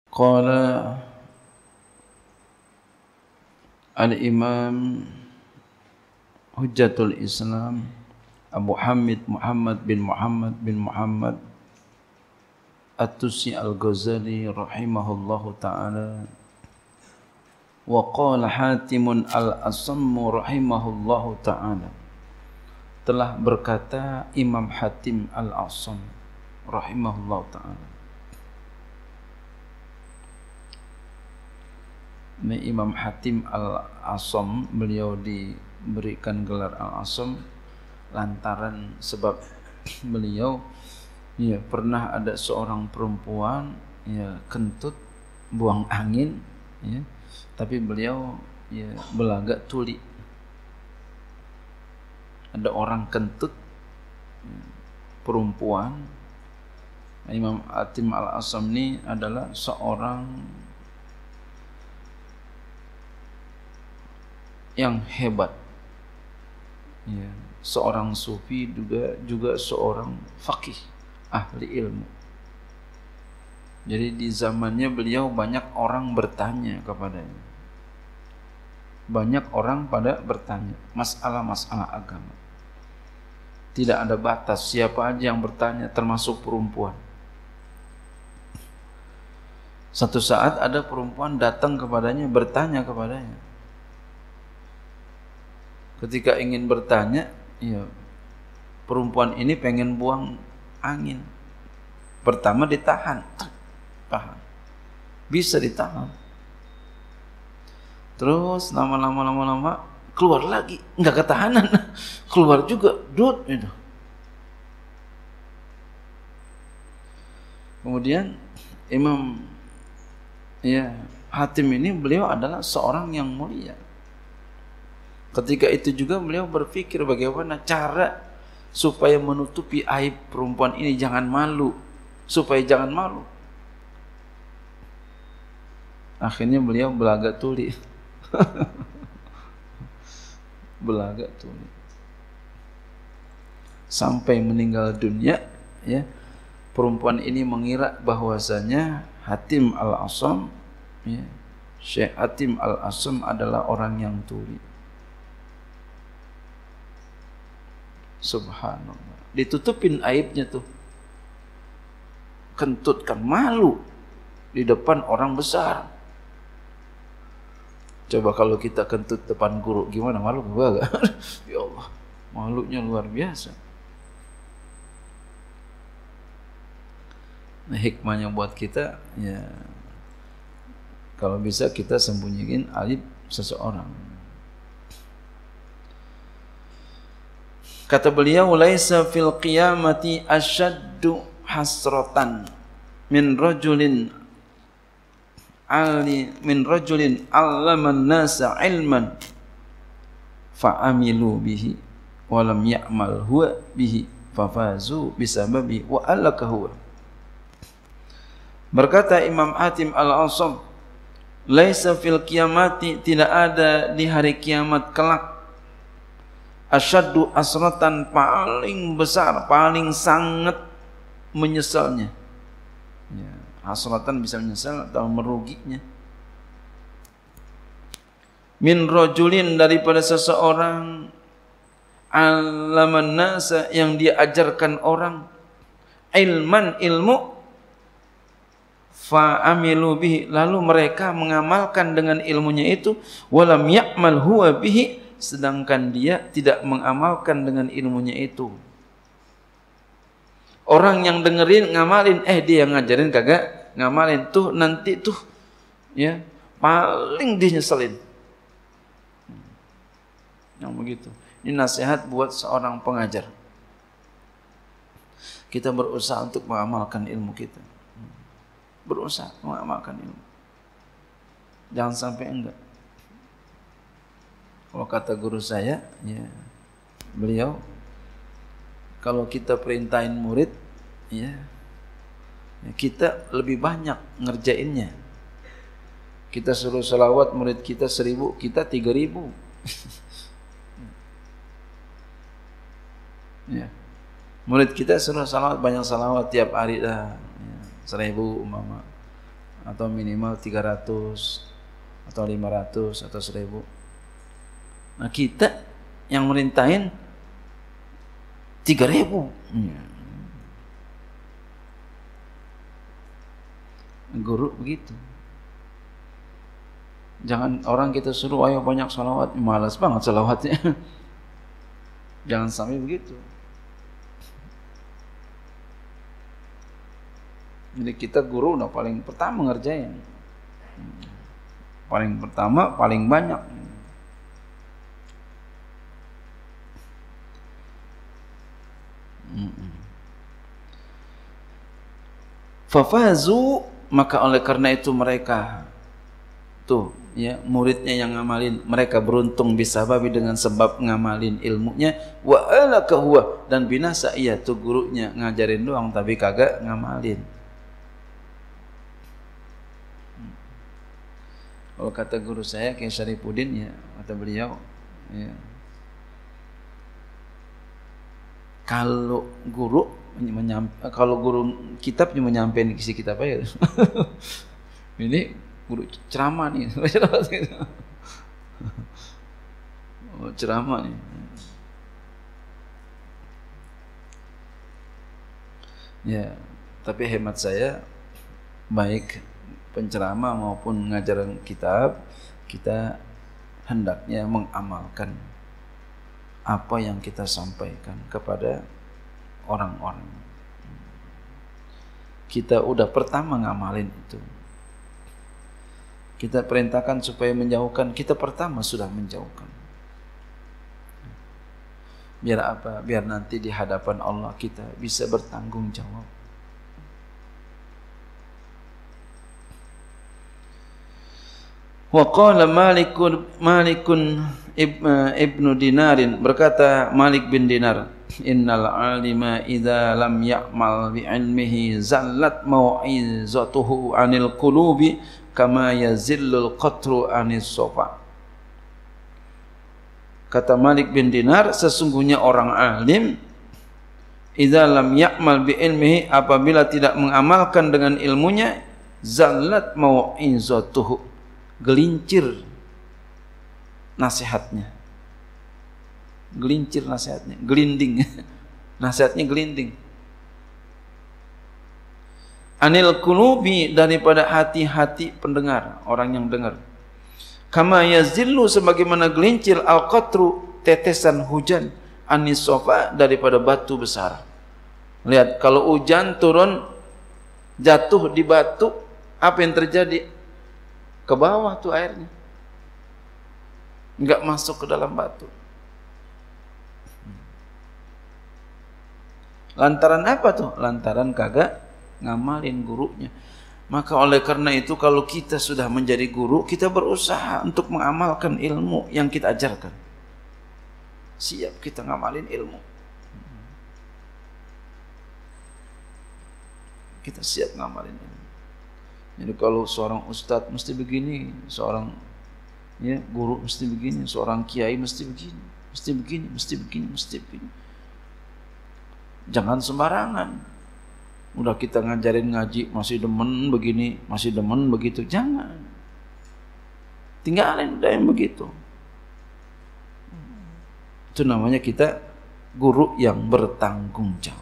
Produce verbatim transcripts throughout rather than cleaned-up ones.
Qala al-Imam Hujjatul Islam Abu Hamid Muhammad bin Muhammad bin Muhammad At-Tusi Al-Ghazali rahimahullahu ta'ala wa qala Hatimun Al-Asammu rahimahullahu ta'ala, telah berkata Imam Hatim Al-Asam rahimahullahu ta'ala. Ini Imam Hatim Al-Asam, beliau diberikan gelar Al-Asam lantaran sebab beliau ya pernah ada seorang perempuan ya kentut buang angin ya, tapi beliau ya belagak tuli. Ada orang kentut ya, perempuan. Imam Hatim Al-Asam ini adalah seorang yang hebat ya, seorang sufi juga juga seorang faqih, ahli ilmu. Jadi di zamannya beliau banyak orang bertanya kepadanya, banyak orang pada bertanya masalah-masalah agama, tidak ada batas, siapa aja yang bertanya termasuk perempuan. Satu saat ada perempuan datang kepadanya, bertanya kepadanya. Ketika ingin bertanya, ya, perempuan ini pengen buang angin. Pertama ditahan, tahan, bisa ditahan. Terus lama-lama lama-lama keluar lagi, nggak ketahanan, keluar juga, dut itu. Kemudian Imam ya Hatim ini beliau adalah seorang yang mulia. Ketika itu juga beliau berpikir bagaimana cara supaya menutupi aib perempuan ini, jangan malu, supaya jangan malu. Akhirnya beliau belagak tuli. Belagak tuli. Sampai meninggal dunia ya, perempuan ini mengira bahwasanya Hatim Al-Asam ya, Syekh Hatim Al-Asam adalah orang yang tuli. Subhanallah, ditutupin aibnya tuh, kentut kan malu di depan orang besar. Coba kalau kita kentut depan guru, gimana, malu gak? Ya Allah, malunya luar biasa. Nah, hikmahnya buat kita ya, kalau bisa kita sembunyiin aib seseorang. Kata beliau, laisa fil qiyamati asyaddu hasratan min rajulin ali min rajulin allaman nasa ilman fa'amilu bihi wa lam ya'mal huwa bihi fafazu bisababi wa alaka huwa. Berkata Imam Hatim Al-Asam, laisa fil qiyamati, tidak ada di hari kiamat kelak, asyaddu asratan, paling besar, paling sangat menyesalnya ya, hasratan bisa menyesal atau meruginya, min rajulin, daripada seseorang, alaman nasa, yang dia ajarkan orang, ilman, ilmu, fa'amilu bihi, lalu mereka mengamalkan dengan ilmunya itu, walam ya'mal huwa bihi, sedangkan dia tidak mengamalkan dengan ilmunya itu. Orang yang dengerin ngamalin, eh dia yang ngajarin kagak ngamalin, tuh nanti tuh ya paling dinyeselin. Yang begitu. Ini nasihat buat seorang pengajar. Kita berusaha untuk mengamalkan ilmu kita. Berusaha mengamalkan ilmu. Jangan sampai enggak. Kalau kata guru saya, ya, beliau, kalau kita perintahin murid, ya, ya kita lebih banyak ngerjainnya. Kita suruh salawat murid kita seribu, kita tiga ribu. Ya. Murid kita suruh salawat, banyak salawat tiap hari dah, ya, seribu umpama. atau minimal tiga ratus atau lima ratus atau seribu. Nah kita yang merintahin tiga ribu. Ya. Guru begitu. Jangan orang kita suruh ayo banyak salawat, malas banget salawatnya. Jangan sampai begitu. Jadi kita guru udah paling pertama ngerjain. Paling pertama, paling banyak. Fafazu, maka oleh karena itu mereka tuh ya muridnya yang ngamalin, mereka beruntung bisababi dengan sebab ngamalin ilmunya, wa alaka huwa, dan binasa iya tuh gurunya ngajarin doang tapi kagak ngamalin. Kalau kata guru saya Kiai Syarifuddin ya, kata beliau ya, kalau guru menyampa, kalau guru kitab cuma nyampein isi kitab aja. Ini guru ceramah nih. Oh, ceramah nih. Ya, tapi hemat saya baik penceramah maupun ngajaran kitab, kita hendaknya mengamalkan apa yang kita sampaikan kepada orang-orang. Kita udah pertama ngamalin itu. Kita perintahkan supaya menjauhkan, kita pertama sudah menjauhkan. Biar apa? Biar nanti di hadapan Allah kita bisa bertanggung jawab. Wa qala Malikun Malikun Ibnu Dinarin, berkata Malik bin Dinar, innal alima idza lam ya'mal bi ilmihi zallat mau'izatuhu anil qulubi kama yazillul qatru anis sofa. Kata Malik bin Dinar, sesungguhnya orang alim idza lam ya'mal bi ilmihi, apabila tidak mengamalkan dengan ilmunya, zallat mau'izatuhu, gelincir nasihatnya. Gelincir nasihatnya, gelinding. Nasihatnya gelinding. Anil qulubi, daripada hati-hati pendengar, orang yang dengar. Kama yazillu, sebagaimana gelincir al-qatru, tetesan hujan, anis sofa, daripada batu besar. Lihat, kalau hujan turun jatuh di batu, apa yang terjadi? Ke bawah tuh airnya, enggak masuk ke dalam batu. Lantaran apa tuh? Lantaran kagak ngamalin gurunya. Maka oleh karena itu, kalau kita sudah menjadi guru, kita berusaha untuk mengamalkan ilmu yang kita ajarkan. Siap kita ngamalin ilmu. Kita siap ngamalin ilmu. Jadi kalau seorang ustadz mesti begini, seorang ya guru mesti begini, seorang kiai mesti begini, mesti begini, mesti begini, mesti begini. Jangan sembarangan. Udah kita ngajarin ngaji masih demen begini, masih demen begitu, jangan. Tinggalin udah yang begitu. Itu namanya kita guru yang bertanggung jawab.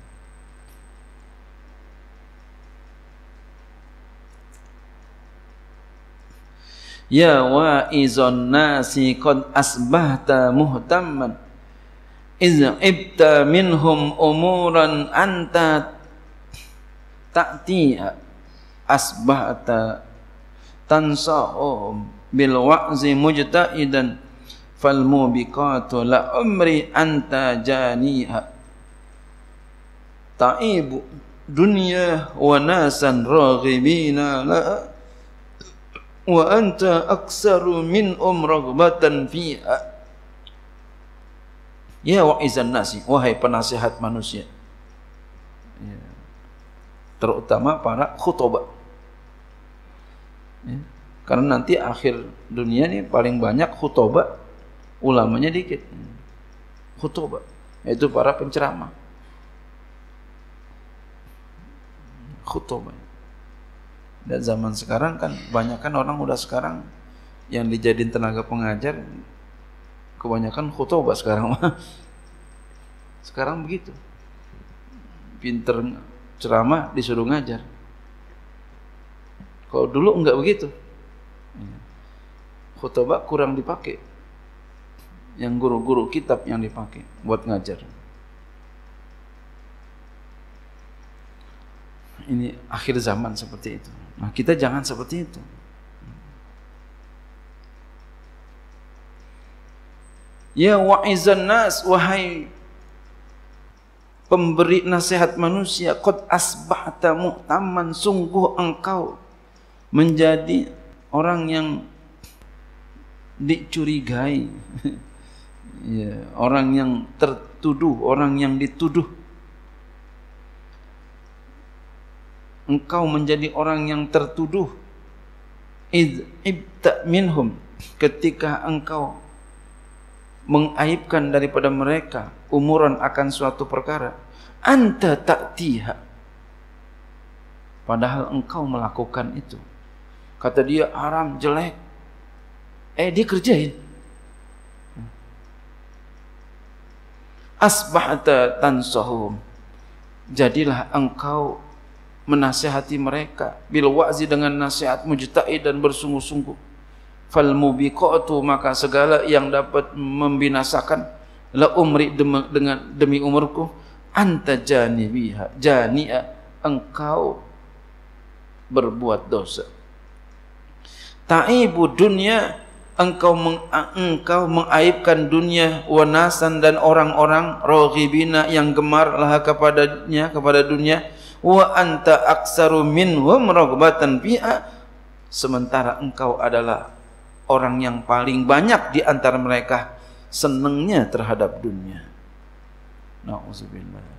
Ya wa'izon nasi qad asbahta muhtamman iz ibta minhum umuran anta ta'tiha asbahta tansa'um bil wa'zi mujta'idan fal mubiqatu la umri anta janiha ta'ibu dunya wa nasan raghibina la wa anta aksaru min um raghbatan fiha. Ya wa'izan nasi, wahai penasihat manusia, ya, terutama para khutbah, ya, karena nanti akhir dunia ini paling banyak khutbah, ulamanya dikit. Khutbah yaitu para penceramah. Khutbah Dan zaman sekarang kan banyak kan orang udah sekarang yang dijadiin tenaga pengajar kebanyakan khutbah sekarang mah. Sekarang begitu. Pinter ceramah disuruh ngajar. Kalau dulu enggak begitu. Khutbah kurang dipakai. Yang guru-guru kitab yang dipakai buat ngajar. Ini akhir zaman seperti itu. Nah, kita jangan seperti itu. Ya wa'izan nas, wahai pemberi nasihat manusia, qad asbahta mu'taman, sungguh engkau menjadi orang yang dicurigai. Ya, orang yang tertuduh, orang yang dituduh. Engkau menjadi orang yang tertuduh. Id ibta minhum, ketika engkau mengaibkan daripada mereka umuran akan suatu perkara, anta ta'tiha, padahal engkau melakukan itu. Kata dia haram, jelek, eh dia kerjain. Asbahta tansahum, jadilah engkau menasihati mereka bil wa'zi, dengan nasihat mujta'i dan bersungguh-sungguh. Fal mubiqatu, maka segala yang dapat membinasakan, la umri, dengan demi umurku, anta janibiha, jani'a, engkau berbuat dosa. Ta'ibu dunya, engkau meng, engkau mengaibkan dunia, wanasan, dan orang-orang, raghibina, yang gemar lah kepadanya, kepada dunia, wa anta aksaru minhum raghbatan fiha, sementara engkau adalah orang yang paling banyak di antara mereka senangnya terhadap dunia. Nauzubillah.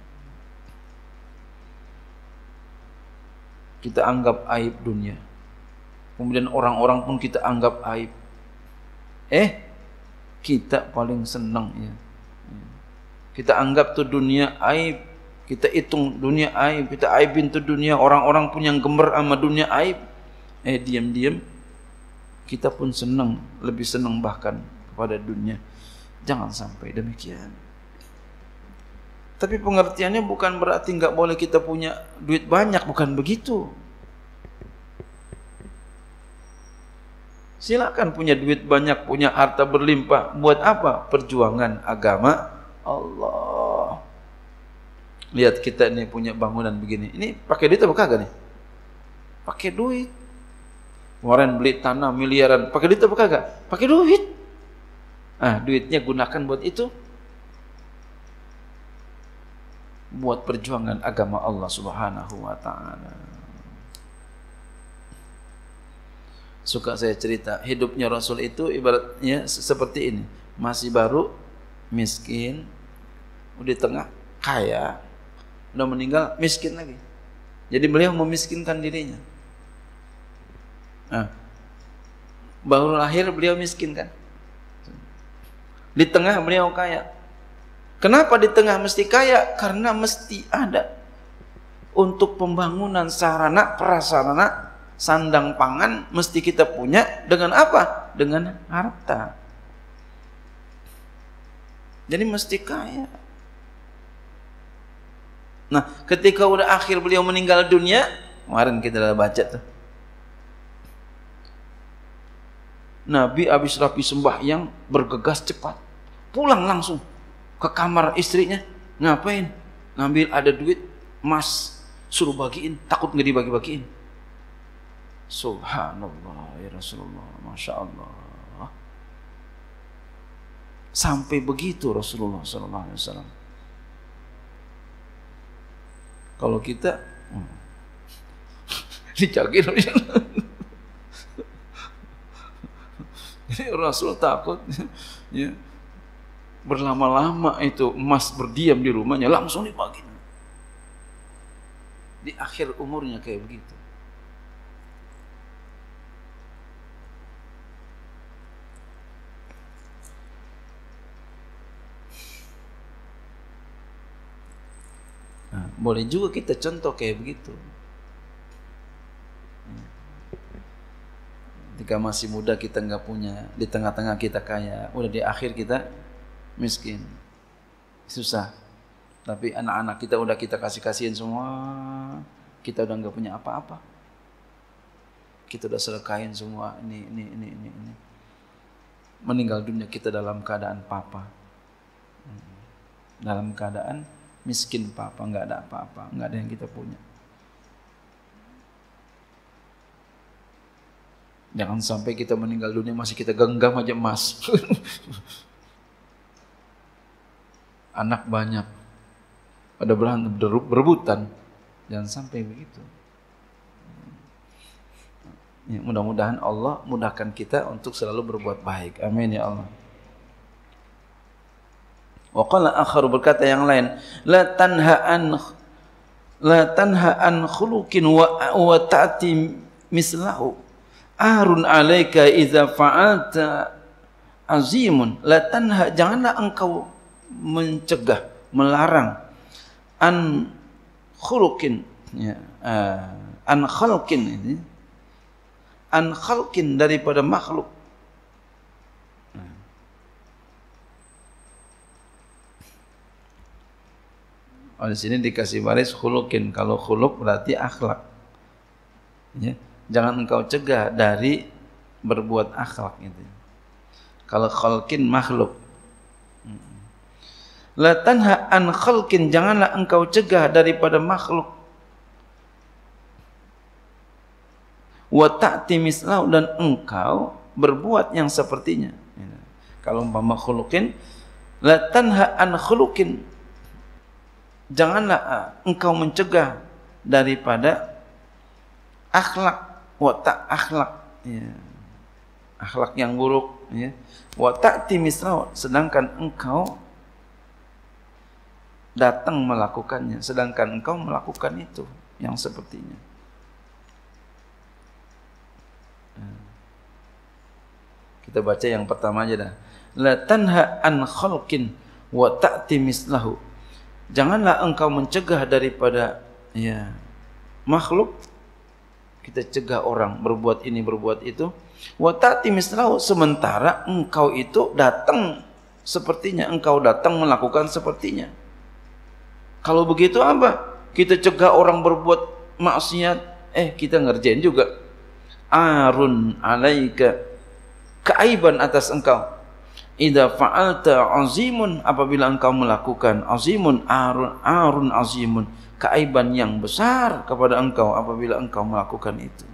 Kita anggap aib dunia, kemudian orang-orang pun kita anggap aib. Eh, kita paling senang ya. Kita anggap tuh dunia aib, kita hitung dunia aib, kita aibin tuh dunia, orang-orang pun yang gemar sama dunia aib. Eh, diam-diam kita pun senang, lebih senang bahkan kepada dunia. Jangan sampai demikian. Tapi pengertiannya bukan berarti nggak boleh kita punya duit banyak, bukan begitu. Silakan punya duit banyak, punya harta berlimpah. Buat apa? Perjuangan agama Allah. Lihat kita ini punya bangunan begini. Ini pakai duit apa kagak nih? Pakai duit. Kemarin beli tanah miliaran, pakai duit apa kagak? Pakai duit. Ah, duitnya gunakan buat itu. Buat perjuangan agama Allah Subhanahu wa taala. Suka saya cerita, hidupnya Rasul itu ibaratnya seperti ini. Masih baru, miskin, di tengah kaya, udah meninggal miskin lagi. Jadi beliau memiskinkan dirinya. Nah, baru lahir beliau miskin kan. Di tengah beliau kaya. Kenapa di tengah mesti kaya? Karena mesti ada untuk pembangunan sarana prasarana, sandang pangan mesti kita punya. Dengan apa? Dengan harta. Jadi mesti kaya. Nah, ketika udah akhir beliau meninggal dunia, kemarin kita udah baca tuh, Nabi habis rapi sembahyang bergegas cepat pulang langsung ke kamar istrinya. Ngapain? Ngambil ada duit emas, suruh bagiin, takut nggak dibagi-bagiin. Subhanallah ya Rasulullah, Masya Allah. Sampai begitu Rasulullah Sallallahu Alaihi Wasallam. Kalau kita hmm, dicagin. Jadi Rasul takut ya, berlama-lama itu emas berdiam di rumahnya, langsung dibagi. Di akhir umurnya kayak begitu. Nah, boleh juga kita contoh kayak begitu. ketika masih muda kita nggak punya, di tengah-tengah kita kaya, udah di akhir kita miskin, susah. Tapi anak-anak kita udah kita kasih-kasihin semua, kita udah nggak punya apa-apa. Kita udah sedekahin semua, ini, ini, ini, ini, ini. Meninggal dunia kita dalam keadaan papa, dalam keadaan miskin papa, nggak ada apa-apa, nggak ada yang kita punya. Jangan sampai kita meninggal dunia masih kita genggam aja emas. Anak banyak, pada berantem berebutan, jangan sampai begitu. Ya, mudah-mudahan Allah mudahkan kita untuk selalu berbuat baik. Amin ya Allah. Wa qala akharu, berkata yang lain, la tanha an la tanha an khuluqin wa wa ta'ti mislahu arun alaika idza fa'alta azimun. La tanha, janganlah engkau mencegah, melarang an khuluqin, ya, uh, an khalqin, ini an khalqin, daripada makhluk. Oh, di sini dikasih baris khuluqin. Kalau khuluq berarti akhlak. Ya, jangan engkau cegah dari berbuat akhlak gitu. Kalau khalqin makhluk. La tanha an khalqin, janganlah engkau cegah daripada makhluk. Wa ta'ti mislahu, dan engkau berbuat yang sepertinya. Kalau umpama khuluqin, la tanha an khuluqin, janganlah engkau mencegah daripada akhlak, wa ta' akhlak, ya, akhlak yang buruk, ya. Wa ta'ti mislahu, sedangkan engkau datang melakukannya, sedangkan engkau melakukan itu yang sepertinya. Kita baca yang pertama aja dah. La tanha an khalqin wa ta'ti mislahu, janganlah engkau mencegah daripada, ya, makhluk. Kita cegah orang berbuat ini berbuat itu. Wa ta'ti mislahu, sementara engkau itu datang sepertinya, engkau datang melakukan sepertinya. Kalau begitu apa? Kita cegah orang berbuat maksiat, eh kita ngerjain juga. Arun alaika, keaiban atas engkau. Idza fa'alta azimun, apabila engkau melakukan azimun, arun, arun azimun, keaiban yang besar kepada engkau apabila engkau melakukan itu.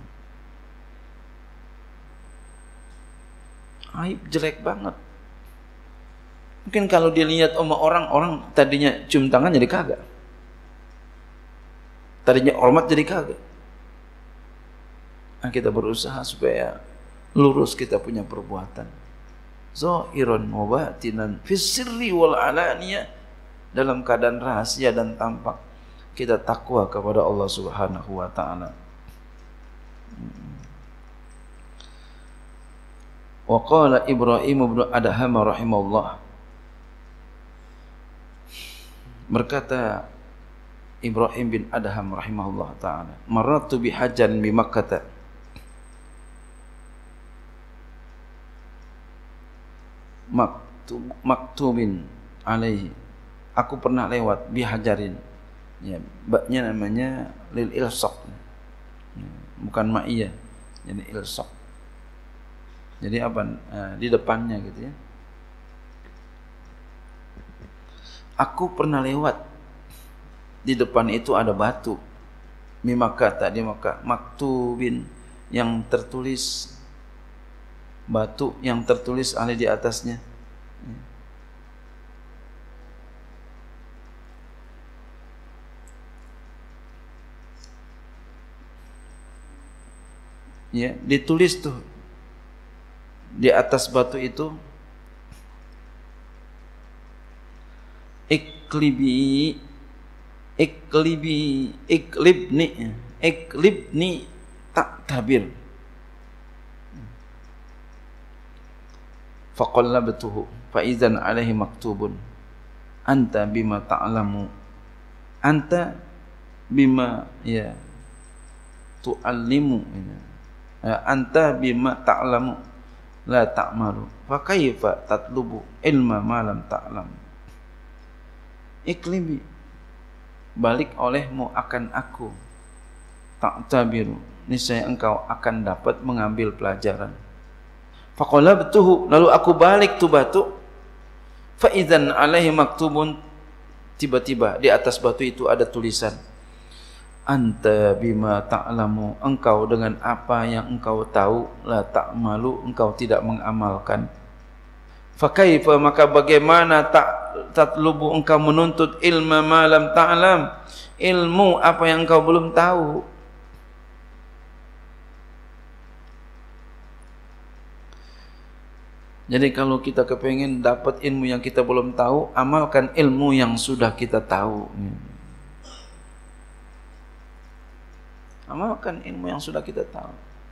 Aib jelek banget. Mungkin kalau dilihat sama orang, orang tadinya cium tangan jadi kagak. Tadinya hormat jadi kagak. Nah, kita berusaha supaya lurus kita punya perbuatan. Zahiran wa batinan, fis sirri wal alaniyah, dalam keadaan rahasia dan tampak kita takwa kepada Allah Subhanahu wa taala. Wa qala Ibrahim bin Adham rahimahullah, berkata Ibrahim bin Adham rahimahullah taala, marratu bi hajarin bi Makkah, maktub maktubin alaihi, aku pernah lewat bihajarin, ya, baknya namanya lil ilsaq, bukan ma'iyah, jadi ilsaq, jadi apa, eh, di depannya gitu ya. Aku pernah lewat, di depan itu ada batu, mi Makkah, di Makkah, maktubin, yang tertulis, batu yang tertulis alai di atasnya. Ya, ditulis tuh di atas batu itu, iklibi iklibi iklibni iklibni tak tabir. Faqallabtuhu fa idzan alaihi maktubun anta bima ta'lamu anta bima, ya, tu'allimu, anta bima ta'lamu la ta'malu fa kaifa tatlubu ilma ma lam ta'lam. Iklibi, balik olehmu akan aku, ta'tabiru, niscaya engkau akan dapat mengambil pelajaran. Faqalabtuhu, lalu aku balik tu batu, fa idzan alaihi maktubun, tiba-tiba di atas batu itu ada tulisan, anta bima ta'lamu, engkau dengan apa yang engkau tahu, la ta'malu, engkau tidak mengamalkan. Fakaifa, maka bagaimana tak tatlubu, engkau menuntut ilma ma lam ta'lam, ilmu apa yang engkau belum tahu. Jadi kalau kita kepengen dapat ilmu yang kita belum tahu, amalkan ilmu yang sudah kita tahu. Amalkan ilmu yang sudah kita tahu.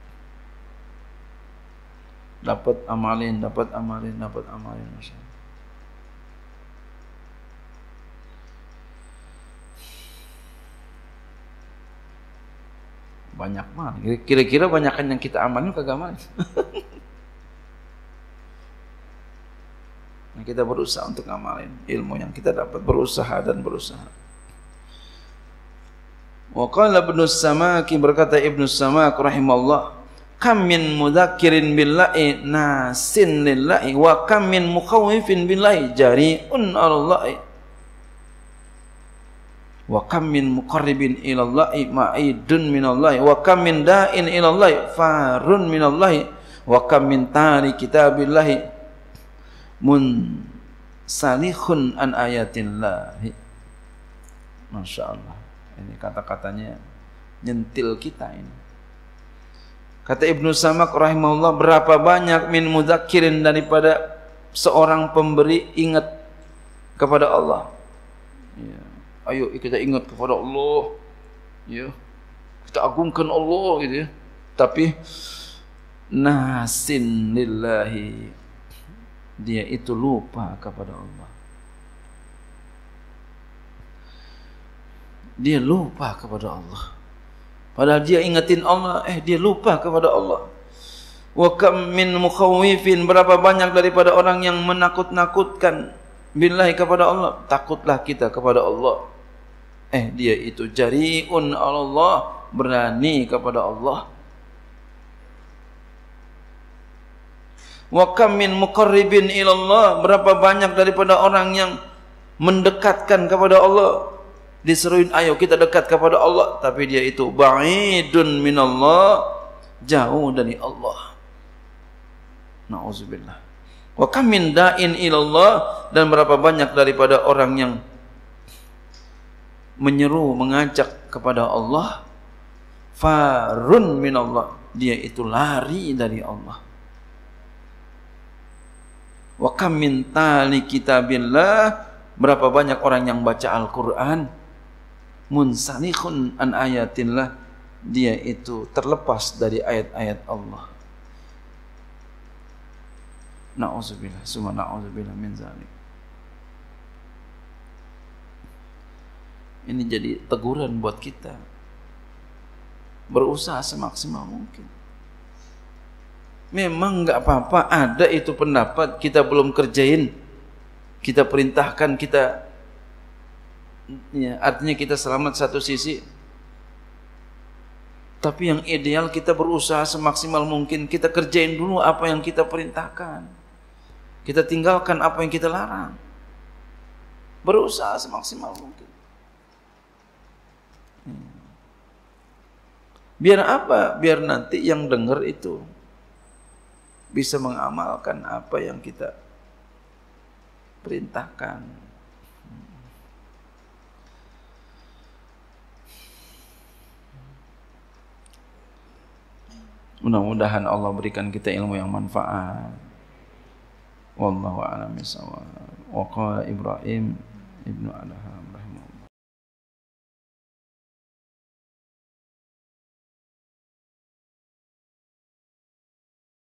Dapat amalin, dapat amalin, dapat amalin. Banyak mah. Kira-kira banyakan yang kita amalin kagak amalin. Nah, kita berusaha untuk amalin ilmu yang kita dapat, berusaha dan berusaha. Wa qala Ibnu Samaki, berkata Ibnu Samak rahimahullah, kam min mudzakirin billahi nasin lillahi wa kam min mukhawifin billahi jari'un alallahi wa kam min muqarribin ilallahi ma'idun minallahi wa kam min da'in ilallahi farun minallahi wa kam min tari kitabillahi mun salihun an ayatillahi. Masya Allah, ini kata-katanya nyentil kita ini. Kata Ibnu Samak rahimahullah, berapa banyak min mudzakirin, daripada seorang pemberi ingat kepada Allah. Ya. Ayo kita ingat kepada Allah, ya. Kita agungkan Allah gitu ya. Tapi nasin lillahi, dia itu lupa kepada Allah. Dia lupa kepada Allah. Padahal dia ingatin Allah, eh dia lupa kepada Allah. Wa kam min mukhawifin, berapa banyak daripada orang yang menakut-nakutkan billahi kepada Allah, takutlah kita kepada Allah. Eh dia itu jari'un Allah, berani kepada Allah. Wa kam min muqarribin ilallah, berapa banyak daripada orang yang mendekatkan kepada Allah. Diseruin ayo kita dekat kepada Allah, tapi dia itu ba'idun minallah, jauh dari Allah. Na'udzubillah. Wa kam min da'in ilallah, dan berapa banyak daripada orang yang menyeru, mengajak kepada Allah, farun minallah, dia itu lari dari Allah. Wa kam min tali kitabillah, berapa banyak orang yang baca Al-Quran, munsalikhun an ayatillah, dia itu terlepas dari ayat-ayat Allah. Na'udzubillah, summa na'udzubillah min zalik. Ini jadi teguran buat kita, berusaha semaksimal mungkin. Memang enggak apa-apa ada itu pendapat kita belum kerjain, kita perintahkan, kita ya, artinya kita selamat satu sisi. Tapi yang ideal kita berusaha semaksimal mungkin, kita kerjain dulu apa yang kita perintahkan, kita tinggalkan apa yang kita larang. Berusaha semaksimal mungkin. Biar apa? Biar nanti yang dengar itu bisa mengamalkan apa yang kita perintahkan. Mudah-mudahan Allah berikan kita ilmu yang manfaat. Wallahu a'lam bishawab. Wa qala Ibrahim ibnu Adham